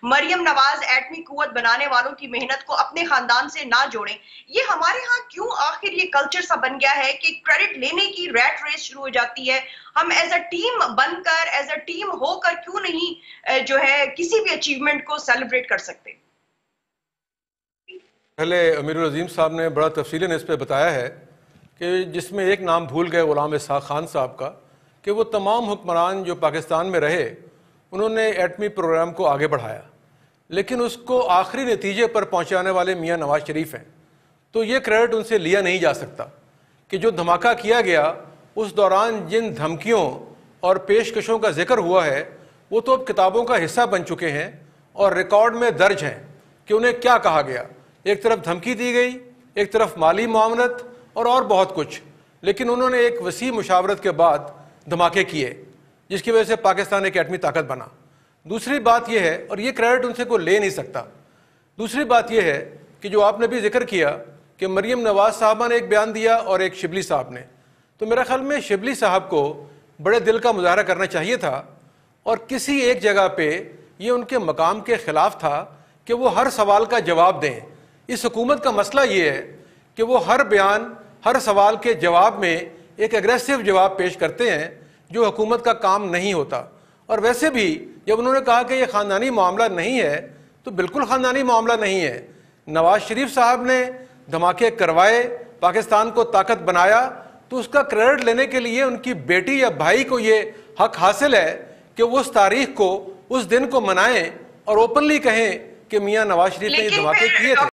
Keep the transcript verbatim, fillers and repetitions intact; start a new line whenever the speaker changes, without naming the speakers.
مریم نواز ایٹمی قوت بنانے والوں کی محنت کو اپنے خاندان سے نہ جوڑیں. یہ ہمارے ہاں کیوں آخر یہ کلچر سا بن گیا ہے کہ کریڈٹ لینے کی ریٹ ریس شروع ہو جاتی ہے؟ ہم ایز اے ٹیم بن کر ایز اے ٹیم ہو کر کیوں نہیں جو ہے کسی بھی اچیومنٹ کو سیلیبریٹ کر سکتے؟
پہلے امیر العظیم صاحب نے بڑا تفصیلاً اس پہ بتایا ہے کہ جس میں ایک نام بھول گئے غلام اسحاق خان صاحب کا، کہ وہ تمام حکمران جو پاکستان میں رہے انہوں نے ایٹمی پروگرام کو آگے بڑھایا، لیکن اس کو آخری نتیجے پر پہنچانے والے میاں نواز شریف ہیں. تو یہ کریڈٹ ان سے لیا نہیں جا سکتا کہ جو دھماکہ کیا گیا اس دوران جن دھمکیوں اور پیشکشوں کا ذکر ہوا ہے وہ تو اب کتابوں کا حصہ بن چکے ہیں اور ریکارڈ میں درج ہیں کہ انہیں کیا کہا گیا. ایک طرف دھمکی دی گئی، ایک طرف مالی معاونت اور اور بہت کچھ، لیکن انہوں نے ایک وسیع مشاورت کے بعد دھماکے کیے جس کی وجہ سے پاکستان ایک ایٹمی طاقت بنا. دوسری بات یہ ہے، اور یہ کریڈٹ ان سے کوئی لے نہیں سکتا، دوسری بات یہ ہے کہ جو آپ نے بھی ذکر کیا کہ مریم نواز صاحبہ نے ایک بیان دیا اور ایک شبلی صاحب نے، تو میرا خیال میں شبلی صاحب کو بڑے دل کا مظاہرہ کرنا چاہیے تھا، اور کسی ایک جگہ پہ یہ ان کے مقام کے خلاف تھا کہ وہ ہر سوال کا جواب دیں. اس حکومت کا مسئلہ یہ ہے کہ وہ ہر بیان ہر سوال کے جواب میں ایک اگریسو جواب پیش کرتے ہیں جو حکومت کا کام نہیں ہوتا. اور ویسے بھی جب انہوں نے کہا کہ یہ خاندانی معاملہ نہیں ہے تو بالکل خاندانی معاملہ نہیں ہے. نواز شریف صاحب نے دھماکے کروائے، پاکستان کو طاقت بنایا، تو اس کا کریڈٹ لینے کے لیے ان کی بیٹی یا بھائی کو یہ حق حاصل ہے کہ وہ اس تاریخ کو، اس دن کو منائیں اور اوپنلی کہیں کہ میاں نواز شریف نے یہ دھماکے کیے تھے.